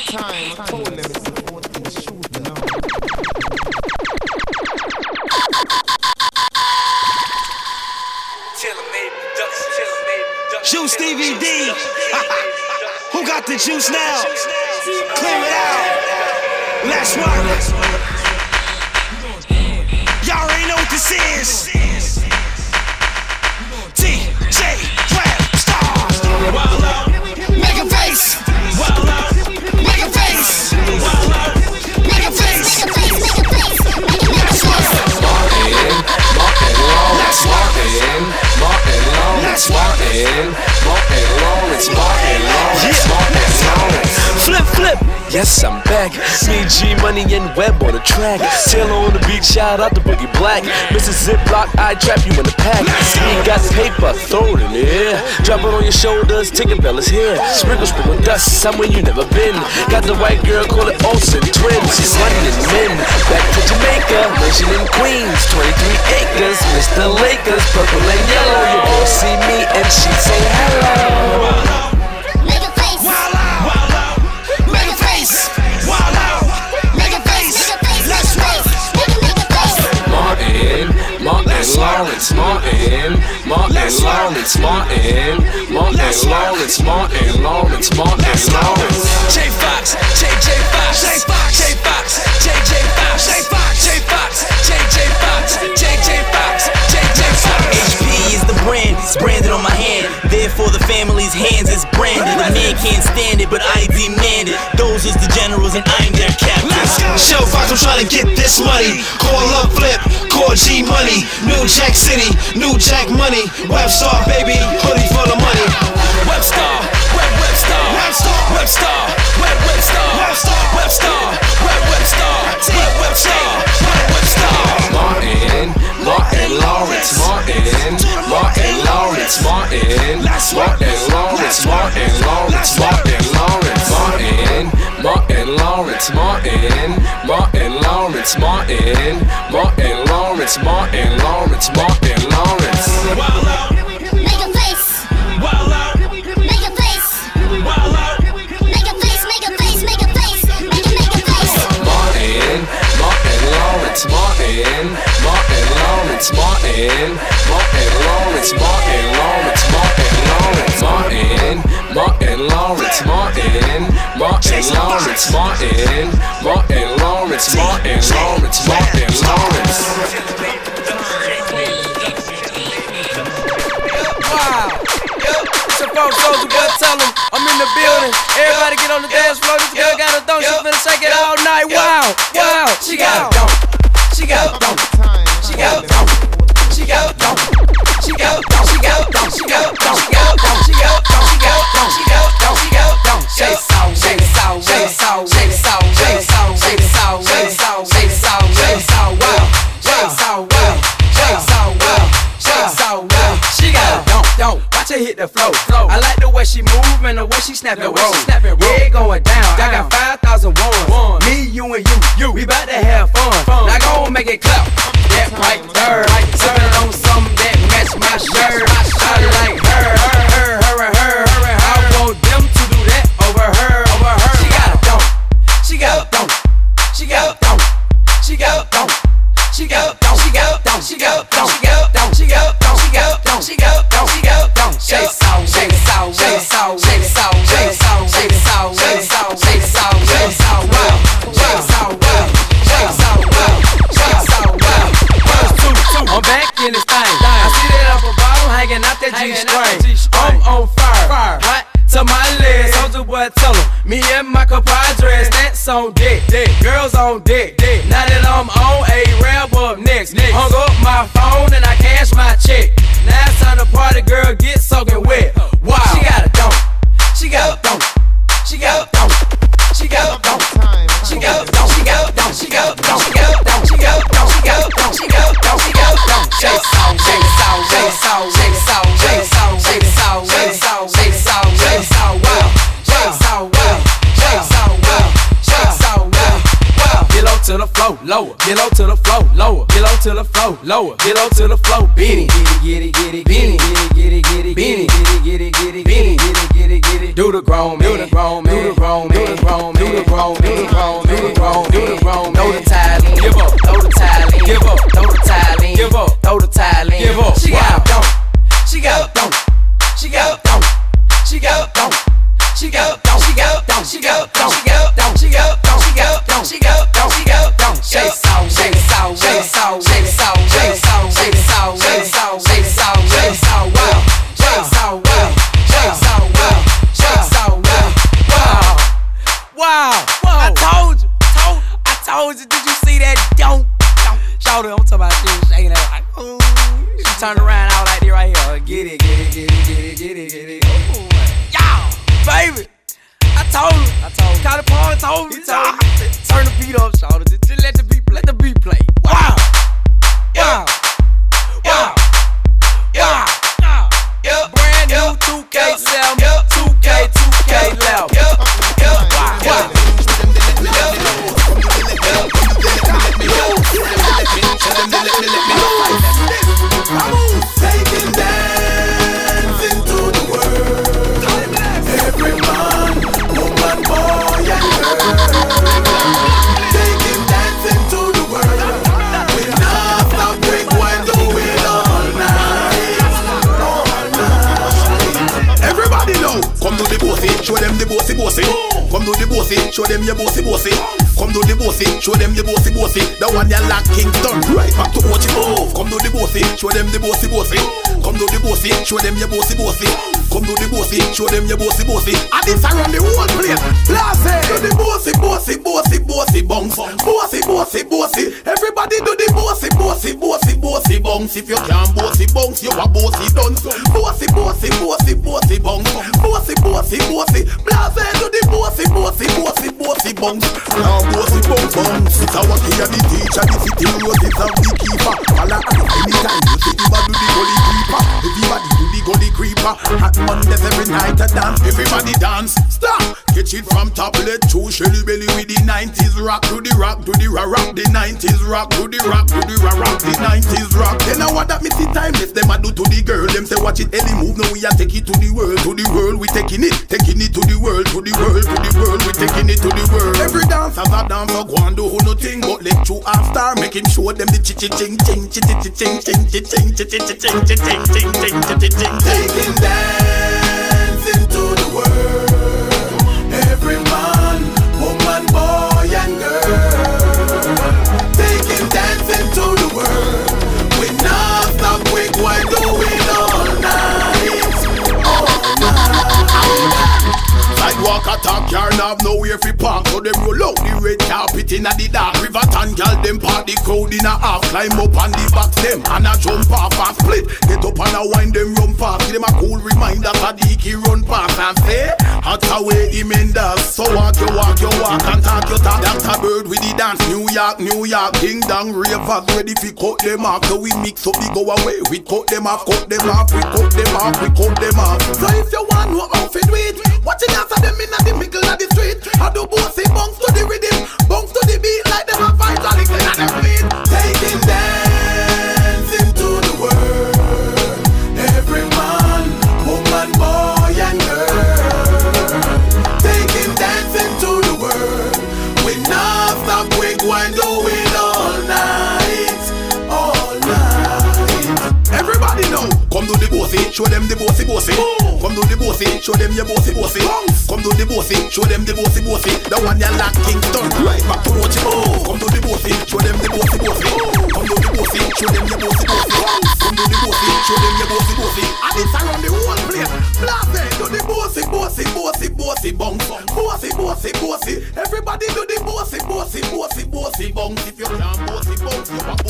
time. I told them it's a 14 shooter. No. Juice DVD. Who got the juice now? Clear it out. Let's work. Y'all already know what this is. DJ Rap Stars. Wild out. Make a face. Wild out. Make a face. Wild out. Make a face. Let's work. Let's work. Let's work. Flip, flip. Yes, I'm back. Me, G Money, and Web on the track. Taylor on the beat, shout out to Boogie Black. Mr. Ziploc, I trap you in the pack. Me got paper, throw it in the air. Drop it on your shoulders, Tinkerbell is here. Sprinkle, sprinkle dust, somewhere you never been. Got the white girl, call it Olsen Twins. London men, back to Jamaica. Mansion in Queens, 23 acres. Mr. Lakers, purple and yellow. You all see me and she say hello. Lawrence Martin, Lawrence Martin, Lawrence Martin, Lawrence Martin. J Fox, JJ Fox, J Fox, J Fox, JJ Fox, J Fox, J Fox, JJ Fox, JJ Fox, JJ Fox. HP is the brand, it's branded on my hand. Therefore the family's hands is branded. The man can't stand it, but I demand it. Those is the generals and I'm their captain. Show Fox, I'm trying to get this money. Call up Flip, call G Money. New Jack City, New Jack Money. Webstar, baby, hoodie full of money. Webstar, Webstar, Webstar, Webstar, Webstar, Webstar, Webstar, Webstar. Martin, Lawrence, Martin, Lawrence, Martin, Lawrence, Lawrence, Lawrence, Martin, Lawrence, Wild out. Make a face. Wild out. Make a face. Wild out. Make a face. Make a face. Make a face. Make a face. Martin, Lawrence, Martin, Lawrence, Martin, Lawrence, Lawrence, Lawrence, Wow. It's a phone soldier, boy, tell him I'm in the building. Everybody get on the dance floor. This girl got a thong, she finna shake it all night. Wow, wow. She got a thong. She got a thong. She got a thong. She got a thong. She got a thong. She got a thong. She got a thong. She got a thong. She got a thong. She got a thong. She got a thong. She got a thong. Shake it out, shake it out, shake it out, shake it out, shake it out, shake it out, shake it out, shake it out, shake it out, wow, shake it out, wow, shake it out, wow, shake it out, wow. She got a don't watch her hit the flow. I like the way she move and the way she snap and roll. Yeah, it going down. I got 5,000 ones. Me, you, and you. We bout to have fun. Now go and make it clap. That right there. Sippin' on something that match my shirt. I like her. I want them to do that over her. She got a don't. She got a don't. She got a don't. She got a don't. She got a don't. She got a don't. She got a don't. She got a don't. She got a don't. She got a don't. She got a don't. She got a don't. Shake it out, shake it out, shake it out, shake it out, shake it out, shake it out, shake it out, shake it out, shake it out, wow, shake it out, wow, shake it out, wow, shake it out, wow. I'm back in this thing. I see that up a bottle hanging out that G-string. I'm on fire, hot to my legs. Soldier boy, tell him me and my compadres. That's on deck, girls on deck. Now that I'm on a rap up next. Hung up my phone and I cash my check. Now it's time to party, girl, get soaking wet. Wow. She got a don't. She got a don't. She got a don't. She got a don't. She got a don't. She got a don't. She got a don't. She got a don't. She got a don't. She got a don't. She got a don't. She got a don't. Shake it out, shake it out, shake it out, shake it out, shake it out, shake it out, shake it out, shake it out, shake it out, wow, shake it out, wow, shake it out, wow, shake it out, wow. Get low to the flow, lower. Get low to the flow, lower. Get low to the flow, lower. Get low to the flow, beanie, get it, get it, get it, beanie, get it, get it, get it, beanie, get it, get it, get it, beanie, get it, get it, get it. Do the grown man, do the grown man, do the grown man, do the grown man, do the grown man, do the grown man, do the grown man, do the grown man. Throw the tile in, give up. Throw the tile in, give up. Throw the tile in, give up. Throw the tile in, give up. She got a don't. She got a don't. She got a don't. She got a don't. She got a don't. She got a don't. She got a don't. She got a don't. She got a don't. She got a don't. She got a don't. She got a don't. Shake soul, shake soul, shake soul, shake soul, shake soul, shake soul, shake soul, shake soul, shake soul, wow, shake soul, wow, shake soul, wow, shake soul, wow, wow. I told you. Did you see that? Don't. Shout it. I'm talking about she was shaking that like, ooh. She turned around out like this right here. Get it, get it, get it, get it, get it, get it. Ooh, y'all, baby. I told him. Call the paw and told him. Turn the beat up, shout it. Just let the beat play. Let the beat play. Wow. Wow. Wow. Wow. Brand new 2K sell me. 2K left. Wow. Taking dance into the world. Every man, woman, boy, and girl. Taking dance into the world. We not stop, we going to do it all night. Everybody know. Come to the bossy, show them the bossy. Come to the bossy, show them your bossy. Come to the bossy, show them the bossy. The one you like Kingston, right back to watch it move. Come to the bossy, show them the bossy. Come to the bossy, show them your bossy. Come to the bossy, show them your bossy. And it's around the whole place. Blase, do the bossy bounce. Bossy. Everybody do the bossy bounce. If you can't bossy bounce, you a bossy done. Bossy bounce. Bossy. Blase, do the bossy bounce. Now bossy bounce. It's our key and the teacher, the city roses and the keeper. Anytime you say everybody do the gully creeper. Everybody do the gully creeper. At Mondays every night a dance. Everybody dance. Stop. Catch it from tablet to Shelly Belly with the 90s rock. Do the rock. The 90s rock. Do the rock. The 90s rock. Then now what that me see timeless. Them a do to the girl. Them say watch it Ellie move. Now we a take it to the world. To the world we taking it. Taking it to the world. To the world. We taking it to the world. Every dance has a dance. So go and do who nothing but let you a star. Make him show them the ching. Taking dance into the world. Every man, woman, boy and girl. Taking dance into the world. We not stop, we going to do it all night. Sidewalk attack, yarn have nowhere fi park. So them roll out the red carpet in the dark. River and girl them park the crowd in a half. Climb up on the box them and a jump off and split. Get up and a wind them run fast. Give them a cool reminder for the key run past and say hot away him in dance. So walk and talk your talk. Dr. Bird with the dance. New York, Ding Dong ravers ready fi cut them off. So we mix up the go away. We cut them off. We cut them off. So if you want no outfit with, watch it after them in the middle of the street. I do bossy bounce to the rhythm, bounce to the beat like them a fight all in the fleet. Taking dance into the world. Every man, woman, boy and girl. Taking dance into the world. We not stop, we going to do it all night. Everybody know. Come to the bossy, show them the bossy. Come to the bossy, show them your bossy. Come to the bossy, show them the bossy. The one you like Kingston, right back to watch it move. Come to the bossy, show them the bossy. Come to the bossy, show them your bossy. Come to the bossy, show them your bossy. And it's around the whole place. Blase, do the bossy bounce. Bossy. Everybody do the bossy bounce. If you can't bossy bounce, you a